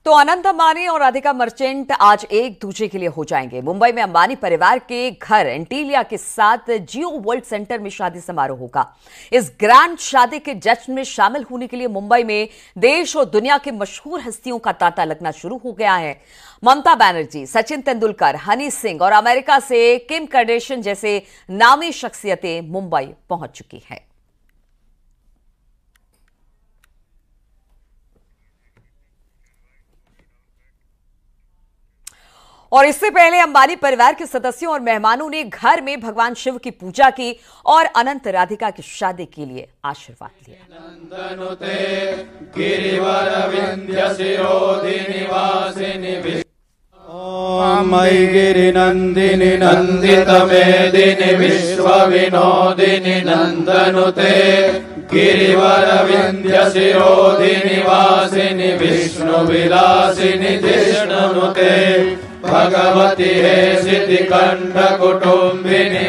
तो अनंत अंबानी और राधिका मर्चेंट आज एक दूसरे के लिए हो जाएंगे। मुंबई में अंबानी परिवार के घर एंटीलिया के साथ जियो वर्ल्ड सेंटर में शादी समारोह होगा। इस ग्रैंड शादी के जश्न में शामिल होने के लिए मुंबई में देश और दुनिया के मशहूर हस्तियों का तांता लगना शुरू हो गया है। ममता बनर्जी, सचिन तेंदुलकर, हनी सिंह और अमेरिका से किम कार्दाशियन जैसे नामी शख्सियतें मुंबई पहुंच चुकी हैं। और इससे पहले अंबानी परिवार के सदस्यों और मेहमानों ने घर में भगवान शिव की पूजा की और अनंत राधिका की शादी के लिए आशीर्वाद लिया। मयि गिरिनंदिनि नंदित मेदिनि विश्व विनोदिनि नंदनुते गिरिवर विंध्य शिरोधिनि वासिनि विष्णु विलासिनि जिष्णुनुते भगवती हे सिद्धि कंठ कुटुंबिनि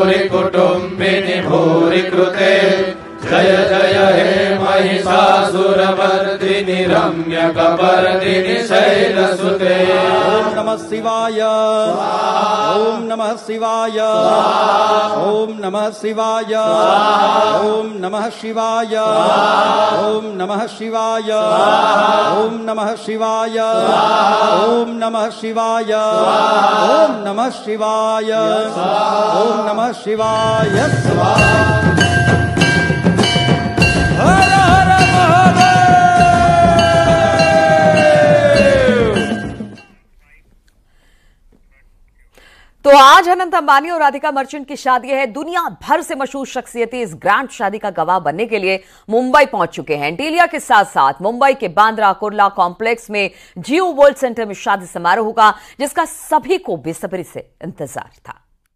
भूरि कृते जय जय हे महिषासुरमर्दिनि रम्य कपर्दिनि शैलसुते। ओम नमः शिवाय, ओम नमः शिवाय, ओम नमः शिवाय, ओम नमः शिवाय, ओम नमः शिवाय, ओम नमः शिवाय, ओम नमः शिवाय, ओम नमः शिवाय, ओम नमः शिवाय। तो आज अनंत अंबानी और राधिका मर्चेंट की शादी है। दुनिया भर से मशहूर शख्सियतें इस ग्रैंड शादी का गवाह बनने के लिए मुंबई पहुंच चुके हैं। एंटीलिया के साथ साथ मुंबई के बांद्रा कुर्ला कॉम्प्लेक्स में जियो वर्ल्ड सेंटर में शादी समारोह होगा, जिसका सभी को बेसब्री से इंतजार था।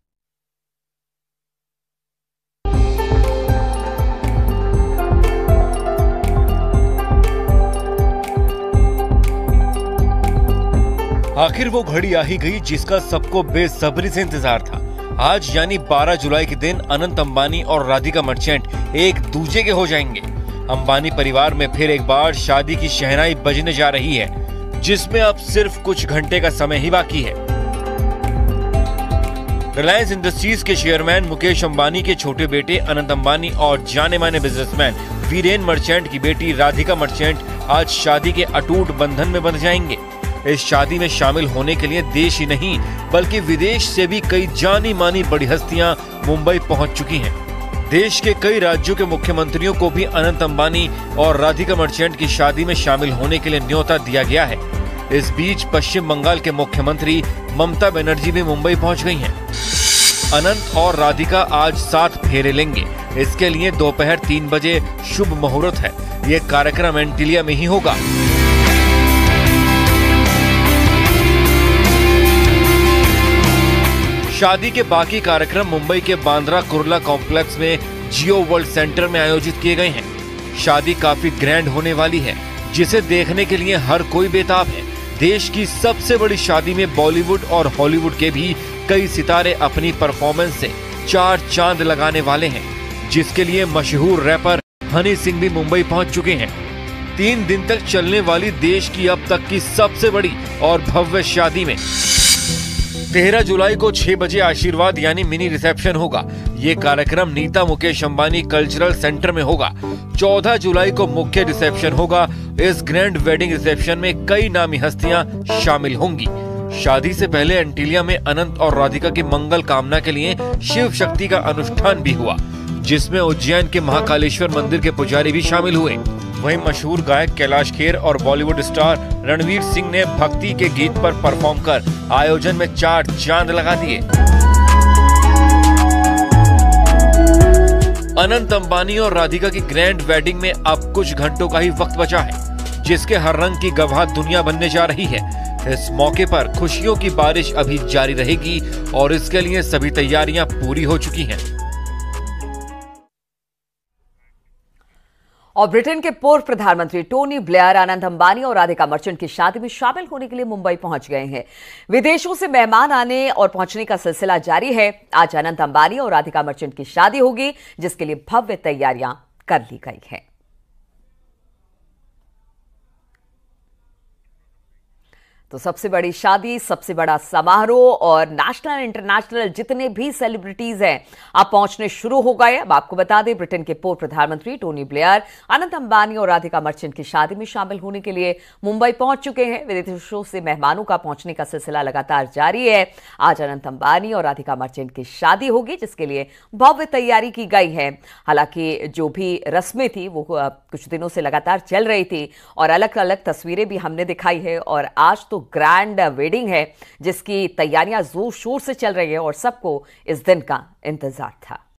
आखिर वो घड़ी आ ही गई जिसका सबको बेसब्री से इंतजार था। आज यानी 12 जुलाई के दिन अनंत अंबानी और राधिका मर्चेंट एक दूजे के हो जाएंगे। अंबानी परिवार में फिर एक बार शादी की शहनाई बजने जा रही है, जिसमें अब सिर्फ कुछ घंटे का समय ही बाकी है। रिलायंस इंडस्ट्रीज के चेयरमैन मुकेश अंबानी के छोटे बेटे अनंत अंबानी और जाने माने बिजनेसमैन वीरेन मर्चेंट की बेटी राधिका मर्चेंट आज शादी के अटूट बंधन में बंध जाएंगे। इस शादी में शामिल होने के लिए देश ही नहीं बल्कि विदेश से भी कई जानी मानी बड़ी हस्तियां मुंबई पहुंच चुकी हैं। देश के कई राज्यों के मुख्यमंत्रियों को भी अनंत अंबानी और राधिका मर्चेंट की शादी में शामिल होने के लिए न्योता दिया गया है। इस बीच पश्चिम बंगाल के मुख्यमंत्री ममता बनर्जी भी मुंबई पहुंच गई हैं। अनंत और राधिका आज 7 फेरे लेंगे। इसके लिए दोपहर 3 बजे शुभ मुहूर्त है। ये कार्यक्रम एंटीलिया में ही होगा। शादी के बाकी कार्यक्रम मुंबई के बांद्रा कुर्ला कॉम्प्लेक्स में जियो वर्ल्ड सेंटर में आयोजित किए गए हैं। शादी काफी ग्रैंड होने वाली है, जिसे देखने के लिए हर कोई बेताब है। देश की सबसे बड़ी शादी में बॉलीवुड और हॉलीवुड के भी कई सितारे अपनी परफॉर्मेंस से 4 चांद लगाने वाले हैं, जिसके लिए मशहूर रैपर हनी सिंह भी मुंबई पहुंच चुके हैं। 3 दिन तक चलने वाली देश की अब तक की सबसे बड़ी और भव्य शादी में 13 जुलाई को 6 बजे आशीर्वाद यानी मिनी रिसेप्शन होगा। ये कार्यक्रम नीता मुकेश अंबानी कल्चरल सेंटर में होगा। 14 जुलाई को मुख्य रिसेप्शन होगा। इस ग्रैंड वेडिंग रिसेप्शन में कई नामी हस्तियां शामिल होंगी। शादी से पहले एंटीलिया में अनंत और राधिका की मंगल कामना के लिए शिव शक्ति का अनुष्ठान भी हुआ, जिसमें उज्जैन के महाकालेश्वर मंदिर के पुजारी भी शामिल हुए। वहीं मशहूर गायक कैलाश खेर और बॉलीवुड स्टार रणवीर सिंह ने भक्ति के गीत पर परफॉर्म कर आयोजन में 4 चांद लगा दिए। अनंत अंबानी और राधिका की ग्रैंड वेडिंग में अब कुछ घंटों का ही वक्त बचा है, जिसके हर रंग की गवाह दुनिया बनने जा रही है। इस मौके पर खुशियों की बारिश अभी जारी रहेगी और इसके लिए सभी तैयारियां पूरी हो चुकी हैं। और ब्रिटेन के पूर्व प्रधानमंत्री टोनी ब्लेयर अनंत अंबानी और राधिका मर्चेंट की शादी में शामिल होने के लिए मुंबई पहुंच गए हैं। विदेशों से मेहमान आने और पहुंचने का सिलसिला जारी है। आज अनंत अंबानी और राधिका मर्चेंट की शादी होगी, जिसके लिए भव्य तैयारियां कर ली गई हैं। तो सबसे बड़ी शादी, सबसे बड़ा समारोह और नेशनल इंटरनेशनल जितने भी सेलिब्रिटीज हैं अब पहुंचने शुरू हो गए। अब आपको बता दें, ब्रिटेन के पूर्व प्रधानमंत्री टोनी ब्लेयर, अनंत अंबानी और राधिका मर्चेंट की शादी में शामिल होने के लिए मुंबई पहुंच चुके हैं। विदेशों से मेहमानों का पहुंचने का सिलसिला लगातार जारी है। आज अनंत अंबानी और राधिका मर्चेंट की शादी होगी, जिसके लिए भव्य तैयारी की गई है। हालांकि जो भी रस्में थी वो कुछ दिनों से लगातार चल रही थी और अलग अलग तस्वीरें भी हमने दिखाई है। और आज तो ग्रैंड वेडिंग है, जिसकी तैयारियां जोर शोर से चल रही है और सबको इस दिन का इंतजार था।